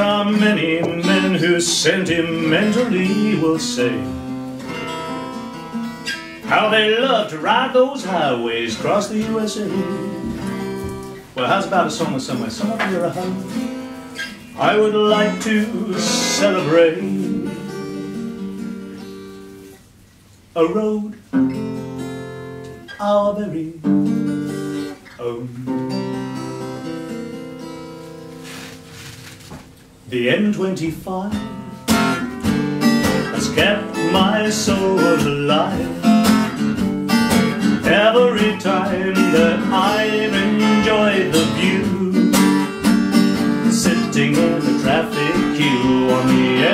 are many men who sentimentally will say how they love to ride those highways across the USA. Well, how's about a song somewhere? Some of you are home. I would like to celebrate a road, our very own. The N25 has kept my soul alive. Every time that I've enjoyed the view, sitting in the traffic queue on the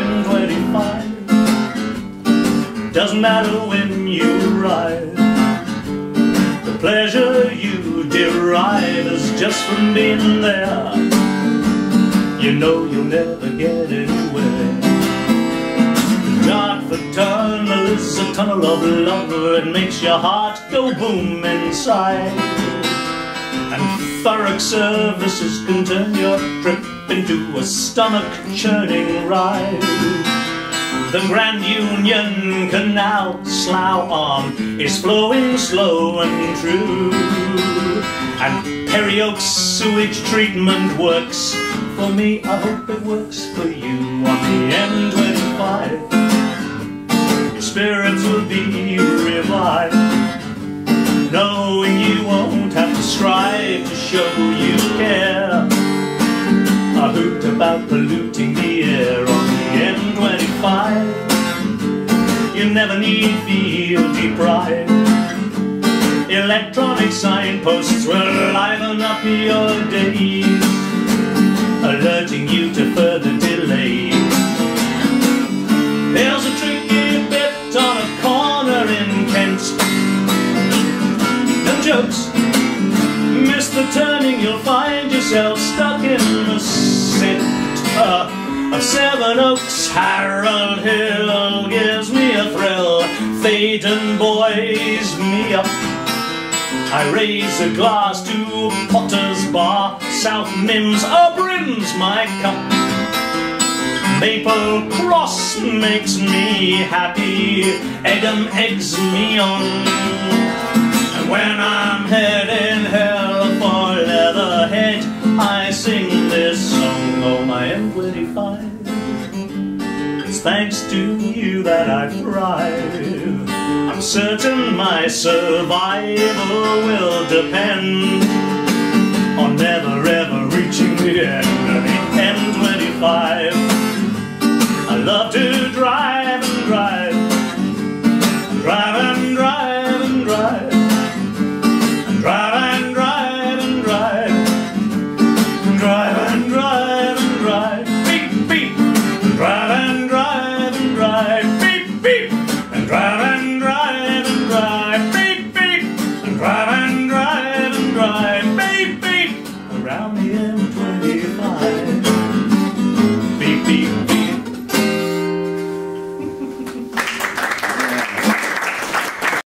N25, doesn't matter when you arrive, the pleasure you derive is just from being there. You know you'll never get anywhere. The Dartford Tunnel is a tunnel of love. It makes your heart go boom inside. And Thurrock services can turn your trip into a stomach-churning ride. The Grand Union Canal, Slough Arm, is flowing slow and true. And Perry Oaks sewage treatment works. For me, I hope it works for you on the N25. Your spirits will be revived, knowing you won't have to strive to show you care. I hoot about polluting the air on the N25. You never need feel deprived. Electronic signposts will liven up your days, alerting you to further delay. There's a tricky bit on a corner in Kent. No jokes, miss the turning, you'll find yourself stuck in the centre of Seven Oaks. Harold Hill gives me a thrill, Theydon buoys me up. I raise a glass to Potter's Bar, South Mimms brims my cup. Maple Cross makes me happy, Egham eggs me on. And when I'm heading hell for Leatherhead, I sing this song, oh my M25. It's thanks to you that I thrive. I'm certain my survival will depend on never ever reaching the end.